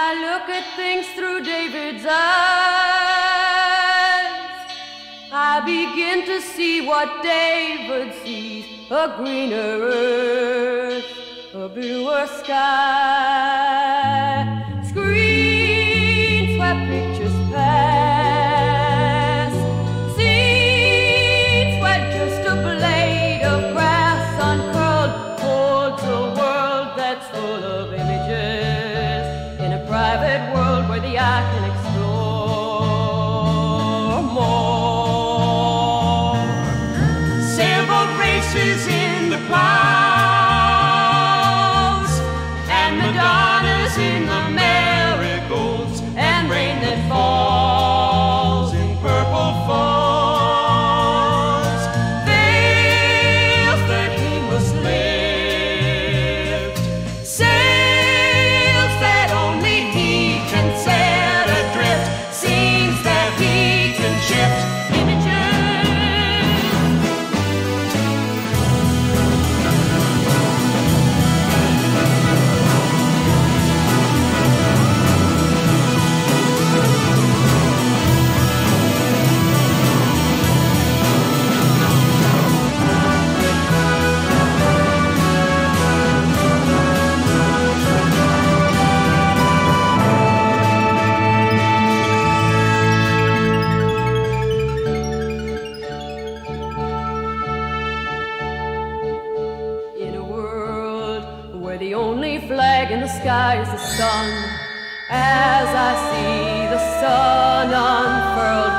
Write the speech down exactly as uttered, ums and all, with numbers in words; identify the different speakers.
Speaker 1: I look at things through David's eyes, I begin to see what David sees, a greener earth, a bluer sky. Screens where pictures pass, scenes where just a blade of grass uncurled holds a world that's full of images, in a private world where the eye can explore more. Sailboat races in the clouds, and Madonnas in the marigolds, and rain that falls in purple falls, veils that he must lift, sails that only he can set adrift, scenes that he can shift, in the sky is the sun, as I see the sun unfurled